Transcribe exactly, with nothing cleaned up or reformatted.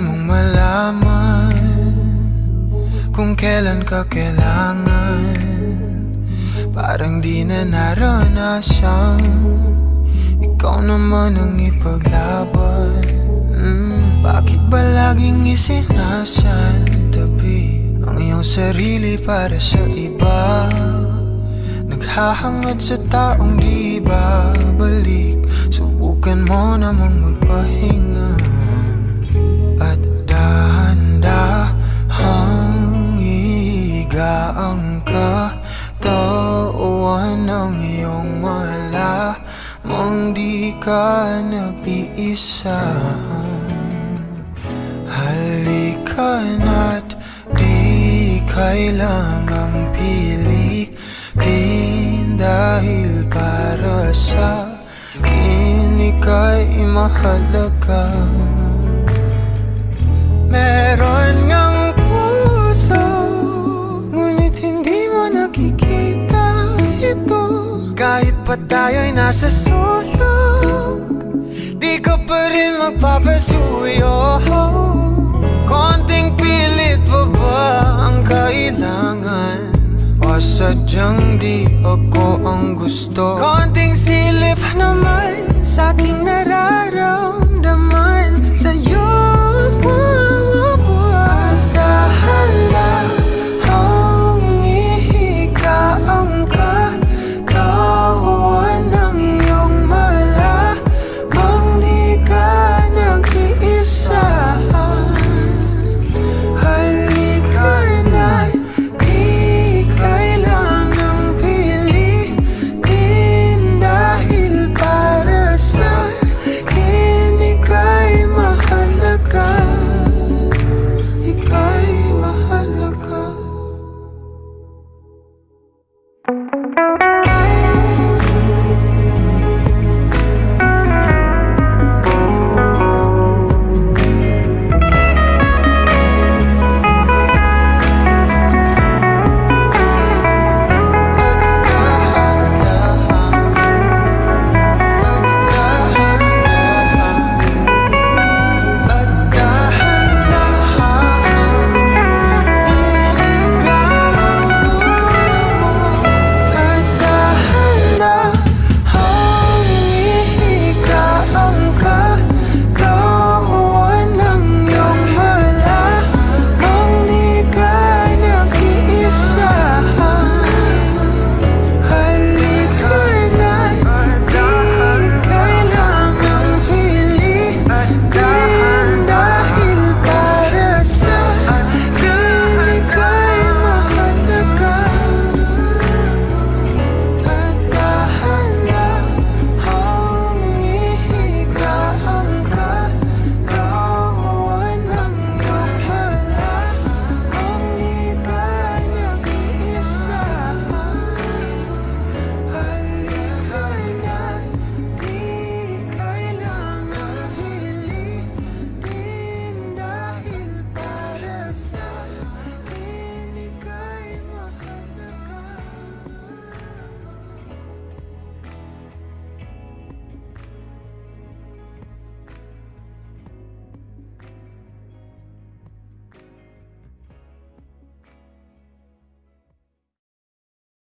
mong malaman kung kailan ka kailangan. Parang di na naranasan, ikaw naman ang ipaglaban. mm, Bakit ba laging isinasantabi ang iyong sarili para sa iba? Naghahangad sa taong di babalik. Subukan mo namang magpahinga at dahan-dahang higaan ka. Tawan ng iyong malamang di ka nag-iisa. Halika na't di kailangang pilitin, dahil para sa akin ika'y mahalaga. Meron ngang puso, ngunit hindi mo nakikita ito. Kahit pa tayo'y nasa sulok, di ka pa rin magpapasuyo. Konting pilit pa ba ang kailangan? O sadyang di ako ang gusto?